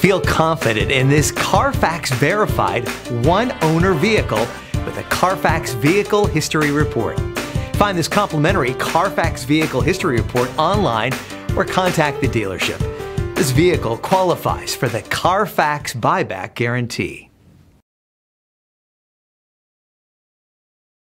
Feel confident in this Carfax verified one-owner vehicle with a Carfax Vehicle History Report. Find this complimentary Carfax Vehicle History Report online or contact the dealership. This vehicle qualifies for the Carfax Buyback Guarantee.